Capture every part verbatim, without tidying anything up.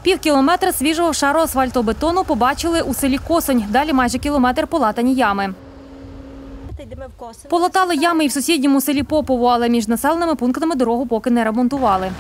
Пів кілометра свіжого шару асфальтобетону побачили у селі Косонь. Далі майже кілометр полатані ями. Полатали ями і в сусідньому селі Попово, але між населеними пунктами дорогу поки не ремонтували.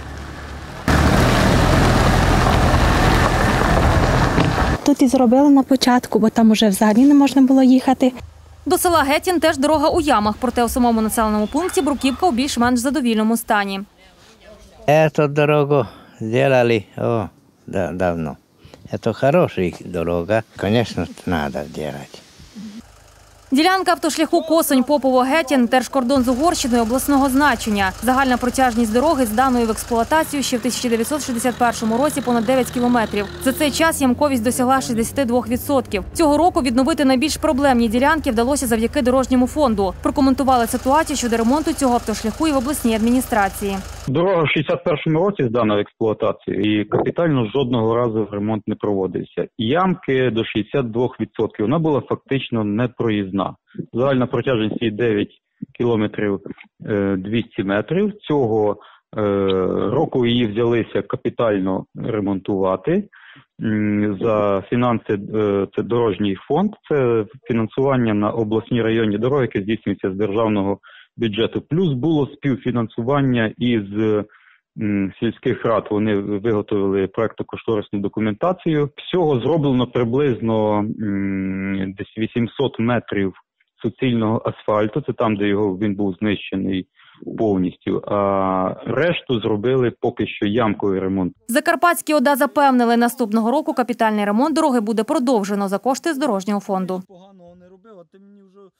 Тут і зробили на початку, бо там уже взагалі не можна було їхати. До села Гетін теж дорога у ямах, проте у самому населеному пункті бруківка у більш-менш задовільному стані. Эту дорогу сделали о, да, давно. Это хорошая дорога, конечно, надо делать. Ділянка автошляху Косонь-Попово-Гетін – держкордон з Угорщиною обласного значення. Загальна протяжність дороги зданої в експлуатацію ще в тисяча дев'ятсот шістдесят першому році понад дев'ять кілометрів. За цей час ямковість досягла шістдесят два відсотки. Цього року відновити найбільш проблемні ділянки вдалося завдяки дорожньому фонду. Прокоментували ситуацію щодо ремонту цього автошляху і в обласній адміністрації. Дорога в шістдесят першому році здана в експлуатацію і капітально жодного разу ремонт не проводився. Ямки до шістдесят два відсотки. Вона була фактично непроїзна. Загальна протяжність її дев'ять кілометрів двісті метрів. Цього року її взялися капітально ремонтувати. За фінанси це дорожній фонд, це фінансування на обласні районні дороги, яке здійснюється з державного бюджету. Плюс було співфінансування із сільських рад. Вони виготовили проектно-кошторисну документацію. Всього зроблено приблизно десь вісімсот метрів суцільного асфальту. Це там, де його він був знищений повністю. А решту зробили поки що ямковий ремонт. Закарпатські ОДА запевнили, наступного року капітальний ремонт дороги буде продовжено за кошти з дорожнього фонду.